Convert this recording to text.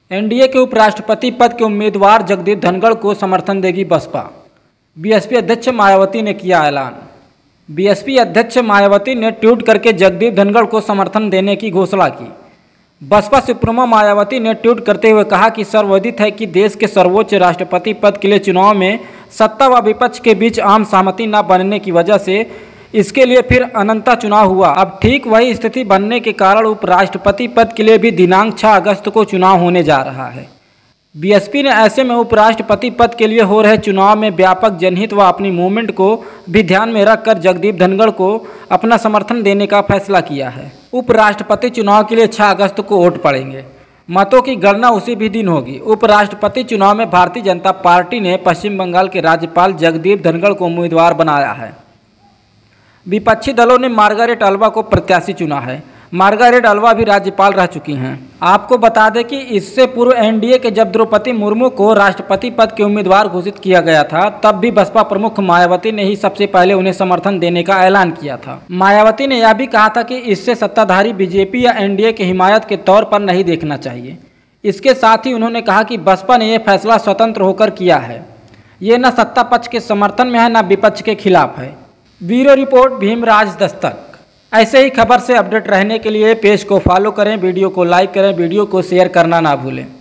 NDA के उपराष्ट्रपति पद के उम्मीदवार जगदीप धनखड़ को समर्थन देगी बसपा। बीएसपी अध्यक्ष मायावती ने किया ऐलान। बीएसपी अध्यक्ष मायावती ने ट्वीट करके जगदीप धनखड़ को समर्थन देने की घोषणा की। बसपा सुप्रीमो मायावती ने ट्वीट करते हुए कहा कि सर्वविदित है कि देश के सर्वोच्च राष्ट्रपति पद के लिए चुनाव में सत्ता व विपक्ष के बीच आम सहमति न बनने की वजह से इसके लिए फिर अनंता चुनाव हुआ। अब ठीक वही स्थिति बनने के कारण उपराष्ट्रपति पद के लिए भी दिनांक 6 अगस्त को चुनाव होने जा रहा है। बीएसपी ने ऐसे में उपराष्ट्रपति पद के लिए हो रहे चुनाव में व्यापक जनहित व अपनी मूवमेंट को भी ध्यान में रखकर जगदीप धनखड़ को अपना समर्थन देने का फैसला किया है। उपराष्ट्रपति चुनाव के लिए 6 अगस्त को वोट पड़ेंगे। मतों की गणना उसी भी दिन होगी। उपराष्ट्रपति चुनाव में भारतीय जनता पार्टी ने पश्चिम बंगाल के राज्यपाल जगदीप धनखड़ को उम्मीदवार बनाया है। विपक्षी दलों ने मार्गारेट अल्वा को प्रत्याशी चुना है। मार्गारेट अल्वा भी राज्यपाल रह चुकी हैं। आपको बता दें कि इससे पूर्व एनडीए के जब द्रौपदी मुर्मू को राष्ट्रपति पद के उम्मीदवार घोषित किया गया था, तब भी बसपा प्रमुख मायावती ने ही सबसे पहले उन्हें समर्थन देने का ऐलान किया था। मायावती ने यह भी कहा था कि इससे सत्ताधारी बीजेपी या एनडीए की हिमायत के तौर पर नहीं देखना चाहिए। इसके साथ ही उन्होंने कहा कि बसपा ने यह फैसला स्वतंत्र होकर किया है। ये न सत्ता पक्ष के समर्थन में है न विपक्ष के खिलाफ है। Bureau report Bhimraj Dastak. ऐसे ही खबर से अपडेट रहने के लिए पेज को फॉलो करें, वीडियो को लाइक करें, वीडियो को शेयर करना ना भूलें।